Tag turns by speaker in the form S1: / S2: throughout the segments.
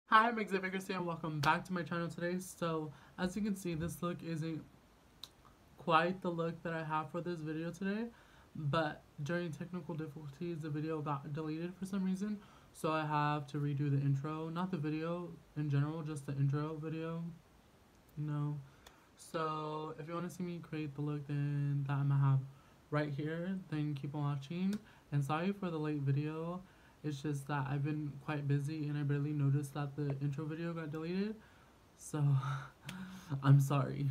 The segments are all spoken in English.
S1: Hi, I'm Xavier Garcia and welcome back to my channel today. So, as you can see, this look isn't quite the look that I have for this video today, but during technical difficulties, the video got deleted for some reason, so I have to redo the intro. Not the video in general, just the intro video, So, if you want to see me create the look then that I'm gonna have right here, then keep on watching. And sorry for the late video. It's just that I've been quite busy and I barely noticed that the intro video got deleted. So, I'm sorry.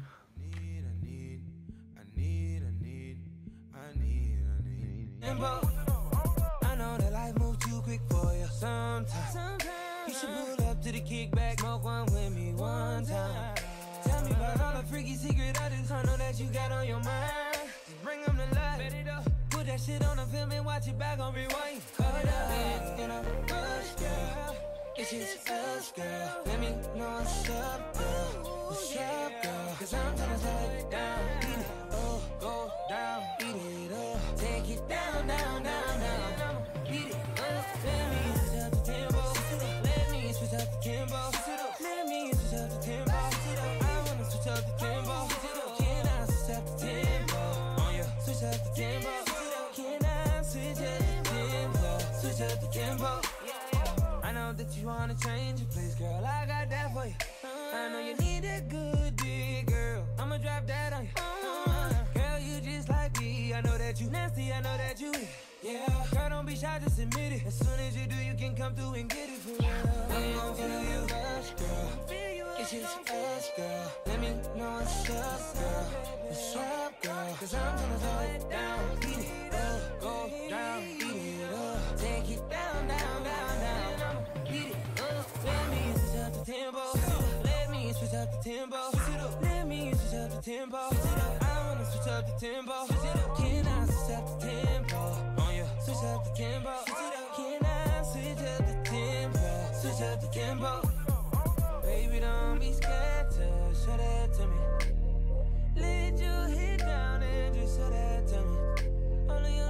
S2: I know that life moves too quick for you sometimes. You should pull up to the kickback, smoke one with me one time. Tell me about all the freaky secret I know that you got on your mind. Just bring them to life. Put that shit on the film and watch it back on rewind. Cut up in a rush, girl. It's just us, girl. Let me know what's up, girl. What's up, girl? Cause I'm tryna slow it down. Beat it up, go down. Beat it up, take it down, down, down, down. Beat it up, let me switch up the tempo. Let me switch up the tempo. Let me switch up the tempo. I wanna switch up the tempo. Can I switch up the tempo? Oh yeah, switch up the tempo. Can I switch up the tempo? Switch up the tempo. I know that you wanna change your place, girl. I got that for you. I know you need a good dick, girl. I'ma drop that on you. Girl, you just like me. I know that you nasty. I know that you eat. Yeah, girl, don't be shy, just admit it. As soon as you do, you can come through and get it for real. I'm gon' feel you rush, girl. It's just us, girl. Let me know what's up, girl. What's up, girl? Cause I'm gonna slow it down. Beat it up, go down. Beat it up, take it down, down, down, down. Beat it up, let me switch up the tempo. Let me switch up the tempo. Let me switch up the tempo. I wanna switch up the tempo. Can I switch up the tempo? Oh yeah, switch up the tempo. Can I switch up the tempo? Switch up the tempo. Baby, don't be scared to show that to me. Let your head down and just show that to me. Only your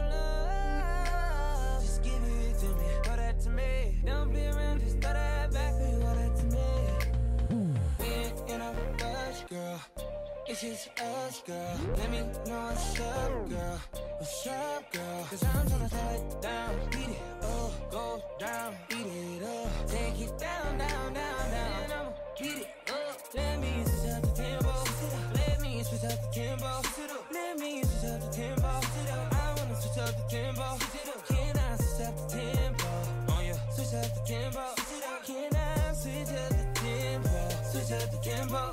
S2: love, just give it to me. Throw that to me. Don't play around, just throw that back. Baby, throw that to me. We ain't in a rush, girl. It's just us, girl. Let me know what's up, girl. What's up, girl? Cause I'm tryna slow it down. Beat it up, go down. Beat it up, take it down, down, down, down. Beat it up, let me switch up the tempo. Let me switch up the tempo. Let me switch up the tempo. I wanna switch up the tempo. Can I switch up the tempo? Oh yeah, switch up the tempo. Can I switch up the tempo? Switch up the tempo.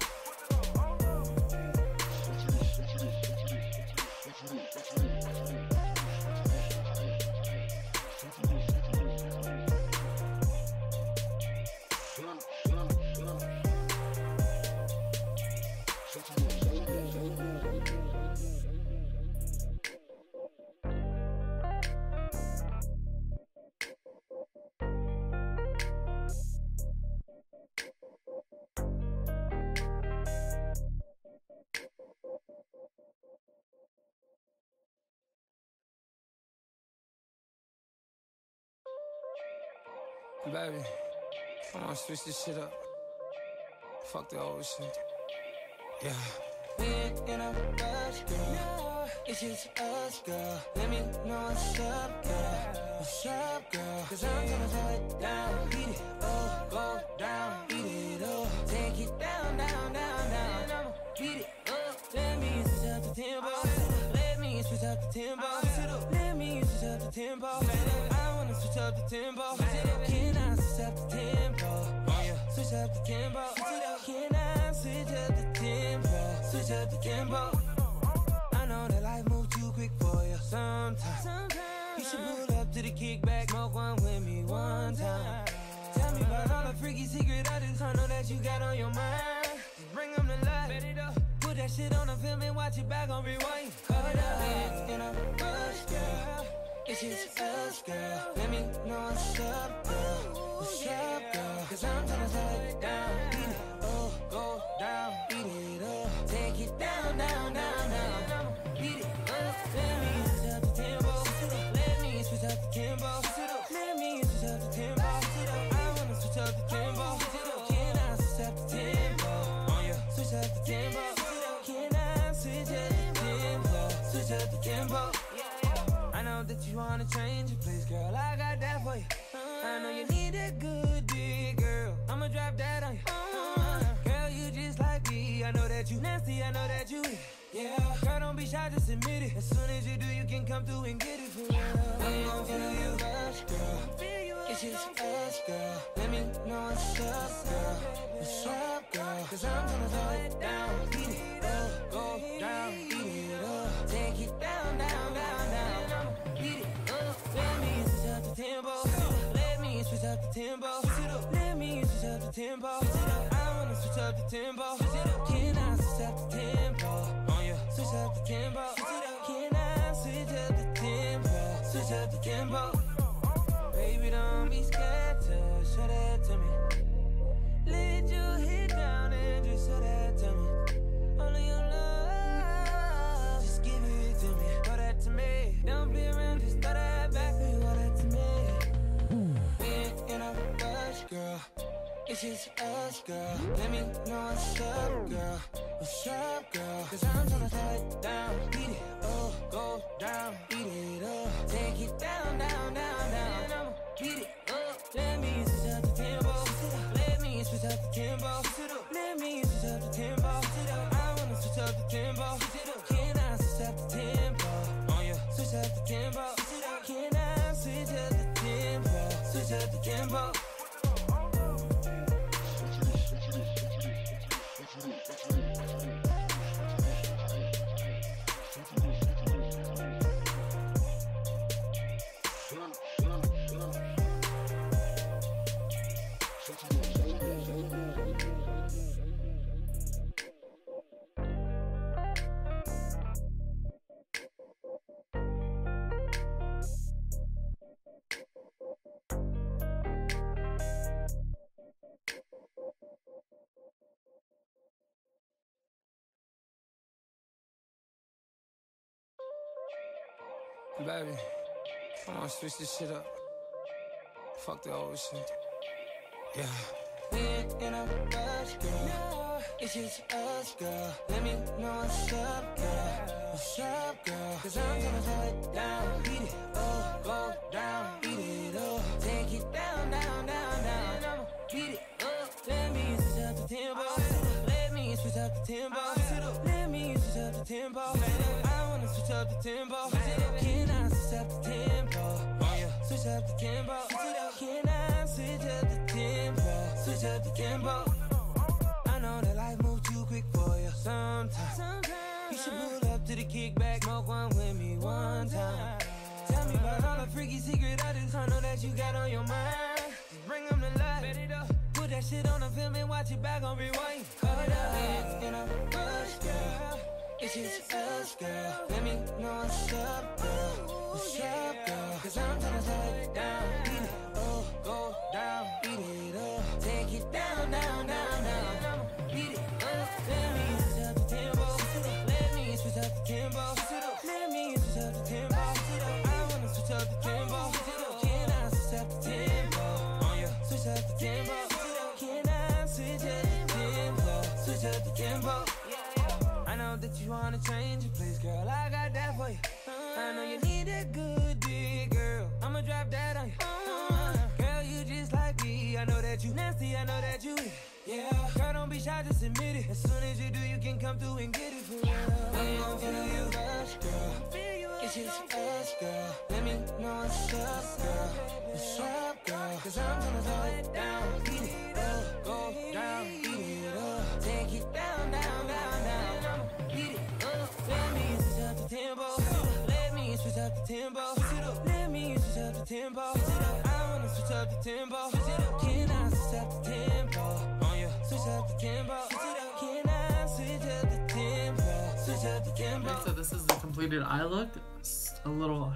S2: Baby, I wanna switch this shit up. Fuck the old shit. Yeah. We ain't in a rush, girl. It's just us, girl. Let me know what's up, girl. What's up, girl? Cause I'm gonna slow it down. Beat it up, go down. Beat it up, take it down, down, down, down. Beat it up, let me switch up the tempo. Let me switch up the tempo. Let me switch up the tempo. I wanna switch up the tempo. Can I switch up the tempo? Oh yeah, switch up the tempo. Can I switch up the tempo? Switch up the tempo. I know that life moves too quick for you sometimes. You should pull up to the kickback, smoke one with me one time. Tell me about all the freaky secret I know that you got on your mind. Just bring them to life. Put that shit on the film and watch it back on rewind. Cut up in a rush, girl. It's just us, girl. Let me know what's up, girl. What's up, girl? Cause I'm tryna slow it down. Beat it up, go down. Beat it up, take it down, down, down, down. Beat it up, let me switch up the tempo. Let me switch up the tempo. Let me switch up the tempo. I wanna switch up the tempo. shy, just admit it. As soon as you do, you can come through and get it for real. I'm gon' feel you rush, girl. It's just us, girl. Let me know what's up, girl. What's up, girl? Cause I'm gonna slow it down. Beat it up, go down, beat it up. Take it down, down, down, down. Beat it up. Let me switch up the tempo. Let me switch up the tempo. Let me switch up the tempo. I wanna switch up the tempo. Can I switch up the tempo? Oh yeah. Switch up the tempo. Can I switch up the tempo? Switch up the tempo. Baby, don't be scared to show that to me. Let your head down and just show that to me. All of your love, just give it to me. Throw that to me. Don't play around, just throw that back and throw that to me. We ain't in a rush, girl. It's just us, girl. Let me know what's up, girl. What's up, girl? Cause I'm tryna slow it down. Beat it up, go down. Beat it up, take it down, down, down, down. Beat it up. Let me switch up the tempo. Let me switch up the tempo. Let me switch up the tempo. I wanna switch up the tempo. Can I switch up the tempo? Oh yeah. Switch up the tempo. Can I switch up the tempo? Switch up the tempo. Baby, I wanna switch this shit up. Fuck the old shit. Yeah. We ain't in a rush, girl. It's just us, girl. Let me know what's up, girl. What's up, girl? Cause I'm gonna slow it down. Beat it up, go down. Beat it up, take it down, down, down, down. Beat it up. Let me switch up the tempo. Let me switch up the tempo. Let me switch up the tempo. I wanna switch up the tempo. Can I switch up the tempo? Oh yeah. Switch up the tempo. Can I switch up the tempo? Switch up the tempo. I know that life moves too quick for you sometimes. You should pull up to the kickback, smoke one with me one time. Tell me about all the freaky secret items I know that you got on your mind. Just bring them to life. Bet it up. Put that shit on the film and watch it back on rewind. Cut it up. It's in a rush, girl. It's just us, girl. Let me know what's up, girl. What's up, girl? Cause I'm tryna slow it down. Beat it up, go down. Beat it up, take it down, down, down, down. Beat it up. Let me switch up the tempo. Let me switch up the tempo. Let me switch up the tempo. I wanna switch up the tempo. Can I switch up the tempo? Oh yeah. Switch up the tempo. Can I switch up the tempo? Switch up the tempo. I know that you wanna change your place, girl. I got that for you. I know you need a good dick, girl. I'ma drop that on you. Girl, you just like me. I know that you nasty. I know that you. Yeah. Girl, don't be shy, just admit it. As soon as you do, you can come through and get it for real. I'm gon' feel you rush, girl. It's just us, girl. Let me know what's up, girl. What's up, girl? Cause I'm gonna slow it down. Beat it up, go down. Beat it up, take it down, down, down, down. Beat it up. Let me switch up the tempo. Let me switch up the tempo. Let me switch up the tempo. I wanna switch up the tempo. Can I switch up the tempo? Oh yeah. Switch up the tempo. Can I switch up the tempo? Switch up the tempo.
S1: Okay, so this is the completed eye look. It's a little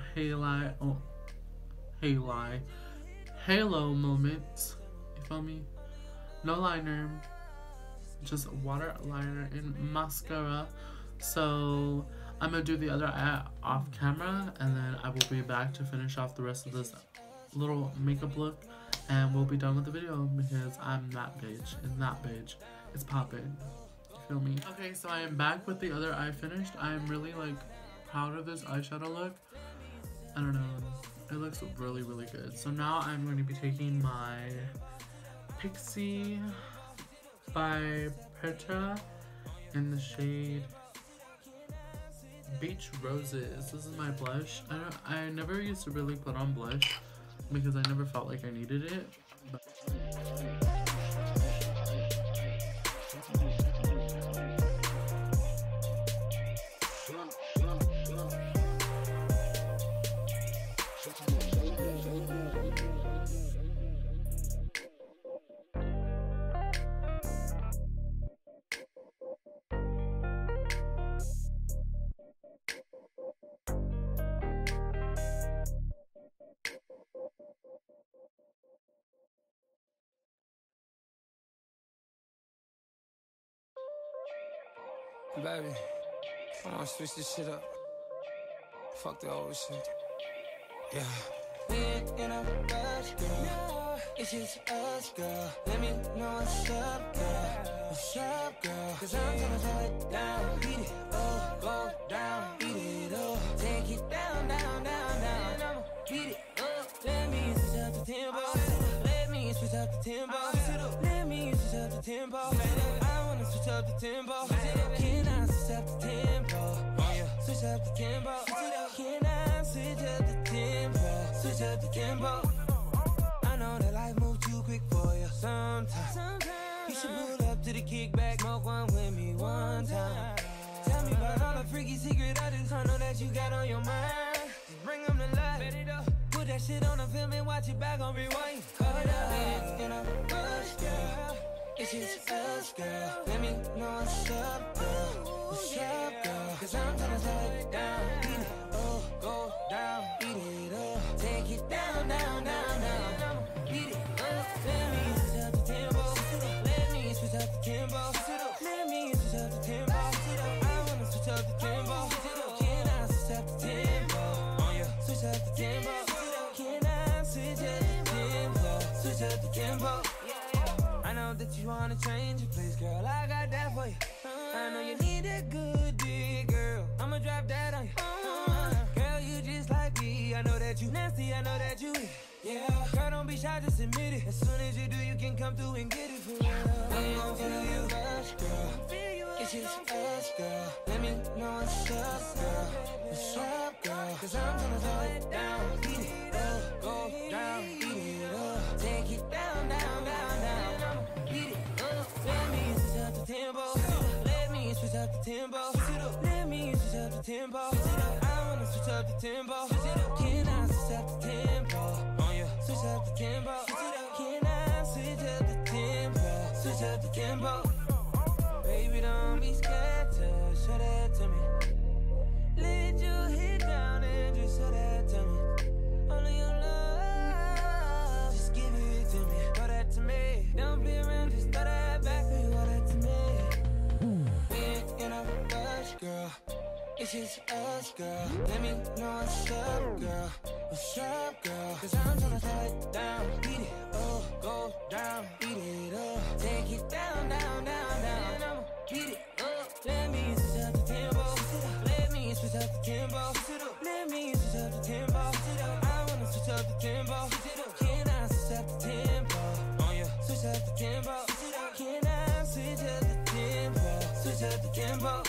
S1: halo moment. You feel me? No liner, just water liner and mascara. So I'm gonna do the other eye off camera, and then I will be back to finish off the rest of this little makeup look, and we'll be done with the video because I'm that bitch. It's that bitch. It's popping. You feel me? Okay, so I am back with the other eye finished. I am really like proud of this eyeshadow look. I don't know. It looks really, really good. So now I'm going to be taking my Pixie by Petra in the shade Beach Roses. This is my blush. I never used to really put on blush because I never felt like I needed it. But
S2: baby, I wanna switch this shit up. Fuck the old shit. Yeah. We ain't in a rush, girl. It's just us, girl. Let me know what's up, girl. What's up, girl? Cause I'm gonna slow it down. Beat it up, go down. Beat it up, take it down, down, down, down. I'ma beat it up. Let me switch up the tempo. Let me switch up the tempo. Let me switch up the tempo. I wanna switch up the tempo. Can I switch up the tempo? Switch up the tempo. Can I switch up the tempo? Switch up the tempo. I know that life moves too quick for you sometimes. You should pull up to the kickback, smoke one with me one time. Tell me about all the freaky secret I know that you got on your mind. Just bring them to life. Put that shit on the film and watch it back on rewind. Cut it up in a rush, girl. It's just us, girl. Let me know what's up, girl. What's up, girl? Cause I'm tryna slow it down. Beat it up, go down. Beat it up, take it down, down, down, down. Beat it up, let me switch up the tempo. Let me switch up the tempo. Let me switch up the tempo. I wanna switch up the tempo. Can I switch up the tempo? Switch up the tempo. Can I switch up the tempo? Switch up the tempo. I know that you wanna change your place, girl. I got that for you. I know you need a good dick, girl. I'ma drop that on you. Girl, you just like me. I know that you nasty. I know that you eat. Yeah, girl, don't be shy, just admit it. As soon as you do, you can come through and get it for real. I'm gon' feel you rush, girl. It's just us, girl. Let me know what's up, girl. What's up, girl? Cause I'm gonna slow it down. Beat it up, go down. Beat it up, take it down, down, down, down. Beat it up, let me switch up the tempo. Let me switch up the tempo. Let me switch up the tempo. I wanna switch up the tempo. Can I switch up the tempo? Switch up the tempo. Can I switch up the tempo? Switch up the tempo. Baby, don't be scared to show that to me. Let your head down and just show that to me. Only your love, just give it to me. Throw that to me. Don't play around, just throw that back. Throw that to me. We ain't in a rush, girl. It's just us, girl. Let me know what's up, girl. What's up, girl? Cause I'm tryna slow it down. Beat it up, go down. Beat it up, take it down, down, down, down. I'ma beat it up. Let me switch up the tempo. Let me switch up the tempo. Let me switch up the tempo. I wanna switch up the tempo. Can I switch up the tempo? Switch up the tempo. Can I switch up the tempo? Switch up the tempo.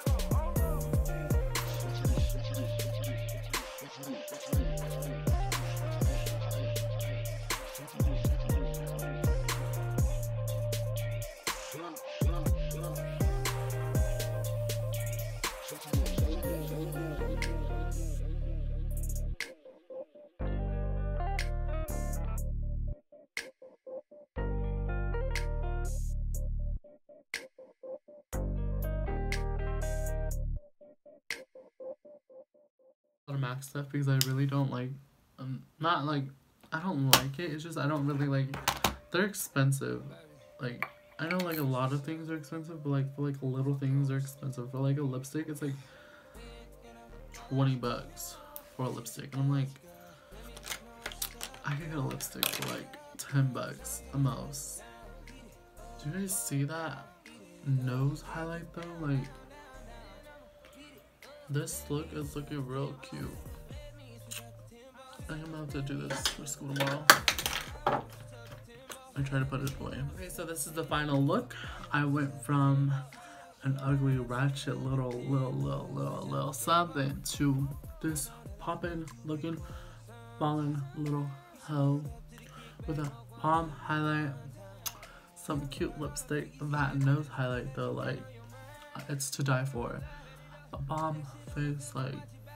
S1: MAC stuff because I really don't like, not like, I don't like it, it's just I don't really like, they're expensive. Like, I know like a lot of things are expensive, but like for like little things are expensive. For like a lipstick, it's like 20 bucks for a lipstick, and I'm like, I could get a lipstick for like 10 bucks a most. Do you guys see that nose highlight though? Like, this look is looking real cute. I think I'm about to do this for school tomorrow. I try to put it away. Okay, so this is the final look. I went from an ugly ratchet little something to this poppin' looking ballin' little hoe with a palm highlight, some cute lipstick, that nose highlight though, like it's to die for. A bomb face, like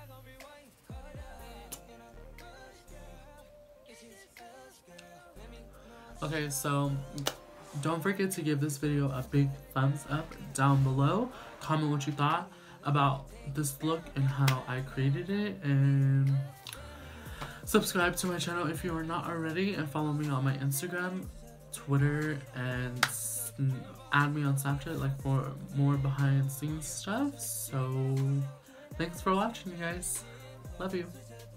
S1: okay, so don't forget to give this video a big thumbs up down below. Comment what you thought about this look and how I created it, and subscribe to my channel if you are not already, and follow me on my Instagram, Twitter, and add me on Snapchat, like, for more behind the scenes stuff. So thanks for watching, you guys. Love you.